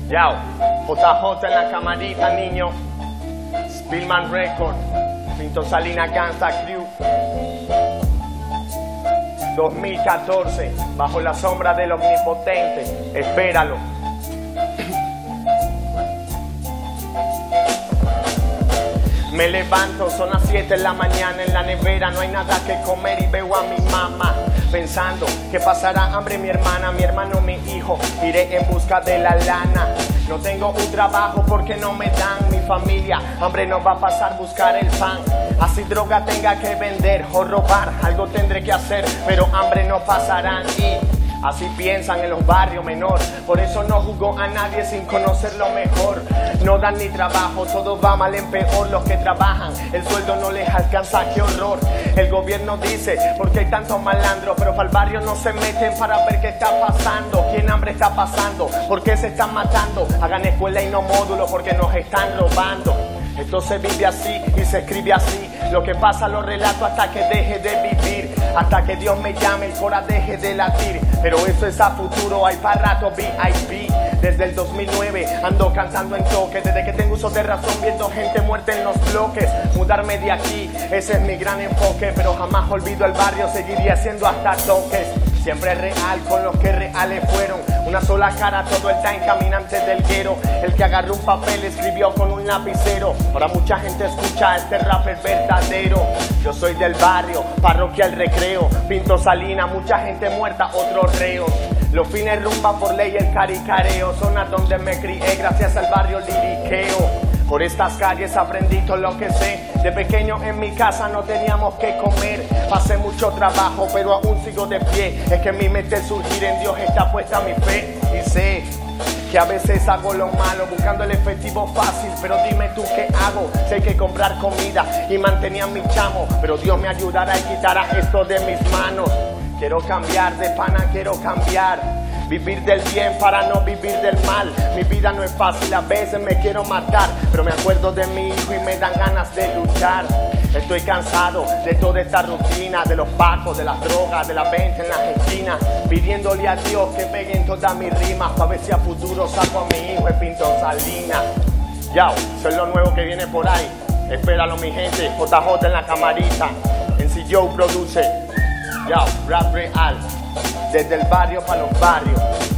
Yao, JJ en la camarita, niño. Spillman Record, Pinto Salinas Gangsta Crew. 2014, bajo la sombra del omnipotente. Espéralo. Me levanto, son las 7 de la mañana, en la nevera no hay nada que comer y veo a mi mamá pensando que pasará hambre mi hermana, mi hermano, mi hijo. Iré en busca de la lana. No tengo un trabajo porque no me dan mi familia. Hambre no va a pasar, buscar el pan. Así droga tenga que vender o robar, algo tendré que hacer, pero hambre no pasarán. Y así piensan en los barrios menor. Por eso no juzgo a nadie sin conocer lo mejor. No dan ni trabajo, todo va mal en peor. Los que trabajan, el sueldo no les alcanza, qué horror. El gobierno dice, porque hay tantos malandros, pero para el barrio no se meten para ver qué está pasando. ¿Quién hambre está pasando? ¿Por qué se están matando? Hagan escuela y no módulos porque nos están robando. Esto se vive así y se escribe así. Lo que pasa lo relato hasta que deje de vivir. Hasta que Dios me llame, el cora deje de latir. Pero eso es a futuro, hay para rato VIP. Desde el 2009 ando cantando en toque. Desde que tengo uso de razón viendo gente muerta en los bloques. Mudarme de aquí, ese es mi gran enfoque. Pero jamás olvido el barrio, seguiría haciendo hasta toques. Siempre real con los que reales fueron. Una sola cara, todo el time caminante del guero. El que agarró un papel escribió con un lapicero. Ahora mucha gente escucha a este rapper verdadero. Yo soy del barrio, parroquia El Recreo. Pinto Salinas, mucha gente muerta, otros reos. Los fines rumba por ley, el caricareo. Zona donde me crié gracias al barrio liriqueo. Por estas calles aprendí todo lo que sé. De pequeño en mi casa no teníamos que comer. Pasé mucho trabajo pero aún sigo de pie. Es que en mi mente surgir en Dios está puesta mi fe. Y sé que a veces hago lo malo buscando el efectivo fácil. Pero dime tú qué hago. Sé hay que comprar comida y mantenía a mi chamo. Pero Dios me ayudará y quitará esto de mis manos. Quiero cambiar de pana, quiero cambiar. Vivir del bien para no vivir del mal. Mi vida no es fácil, a veces me quiero matar. Pero me acuerdo de mi hijo y me dan ganas de luchar. Estoy cansado de toda esta rutina. De los pacos, de las drogas, de la venta en las esquinas. Pidiéndole a Dios que peguen todas mis rimas. Pa' ver si a futuro saco a mi hijo de Pinto Salinas. Yao, eso es lo nuevo que viene por ahí. Espéralo mi gente, JJ en la camarita. En si Joe produce. Yao, rap real. Desde el barrio para los barrios.